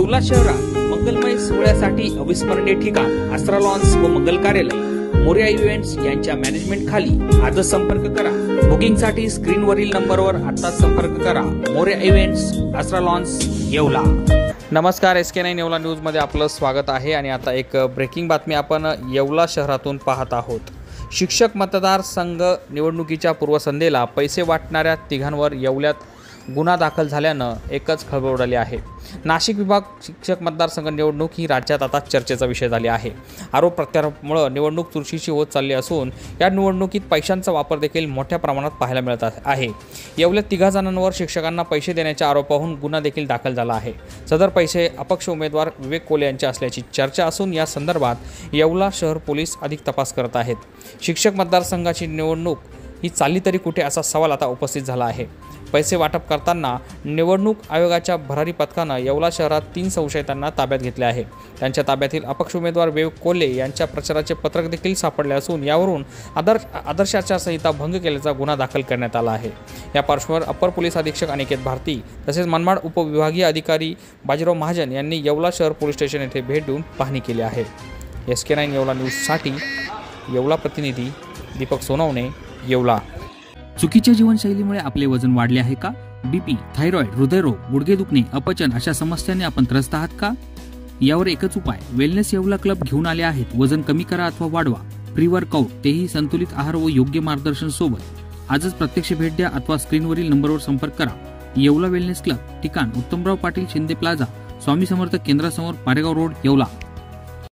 येवला शहरात मंगलमय सोहळ्यासाठी अविस्मरणीय ठिकाण आसरा लॉन्स व मंगल कार्यालय मोरया इव्हेंट्स यांच्या मॅनेजमेंट खाली आजच संपर्क करा। बुकिंगसाठी स्क्रीनवरील नंबरवर आता संपर्क करा। Morya events, Aasra lawns, Yeola. नमस्कार, SK9 येवला न्यूज मध्ये आपलं स्वागत आहे। आणि आता एक ब्रेकिंग बातमी आपण येवला शहरातून पाहत आहोत। शिक्षक मतदार संघ निवडणुकीच्या पूर्वसंध्येला पैसे वाटणाऱ्या तिघांवर येवल्यात गुन्हा दाखल झाल्यानं एकच खळबळ उडाली आहे। नाशिक विभाग शिक्षक मतदारसंघ निवडणूक ही राज्यात आता चर्चेचा विषय झाली आहे। आरोप प्रत्यारोपामुळे निवडणूक चुरशीची होत चालली असून या निवडणुकीत पैशांचा वापर देखील मोठ्या प्रमाणात पाहायला मिळत आहे। येवल्यात 3 जणांवर शिक्षकांना पैसे देण्याच्या आरोपावरून गुन्हा देखील दाखल झाला आहे। सदर पैसे अपक्ष उमेदवार विवेक कोले यांचे असल्याची चर्चा असून या संदर्भात येवला शहर पोलीस अधिक तपास करत आहेत। शिक्षक मतदारसंघाची निवडणूक ही चालली तरी कुठे असा सवाल आता उपस्थित झाला आहे। पैसे वाटप करताना निवडणूक आयोगाच्या भरारी पथकानं येवला शहरात 3 संशयितांना ताब्यात घेतले आहे। त्यांच्या ताब्यातील अपक्ष उमेदवार विवेक कोले यांच्या प्रचाराचे पत्रक देखील सापडले असून यावरून आदर्श आचारसंहिता भंग केल्याचा गुन्हा दाखल करण्यात आला आहे। या पार्श्वभूमीवर अप्पर पोलीस अधीक्षक अनिकेत भारती तसेच मनमाड उपविभागीय अधिकारी बाजीराव महाजन यांनी येवला शहर पोलीस स्टेशन येथे भेट देऊन पाहणी केली आहे। SK9 येवला न्यूजसाठी येवला प्रतिनिधी दीपक सोनवणे, येवला। चुकीच्या जीवनशैलीमुळे आपले वजन वाढले आहे का? बीपी, थायरॉइड, हृदयरोग, गुडघे दुखणे, अपचन अशा समस्यांनी आपण त्रस्त आहात का? यावर एकच उपाय, वेलनेस येवला क्लब घेऊन आले आहेत। वजन कमी करा अथवा वाढवा, प्री वर्कआउट, तेही संतुलित आहार व योग्य मार्गदर्शन सोबत। आजच प्रत्यक्ष भेट द्या अथवा स्क्रीनवरील नंबरवर संपर्क करा। येवला वेलनेस क्लब, ठिकाण उत्तमराव पाटील शिंदे प्लाझा, स्वामी समर्थ केंद्रासमोर, पारेगाव रोड, येवला।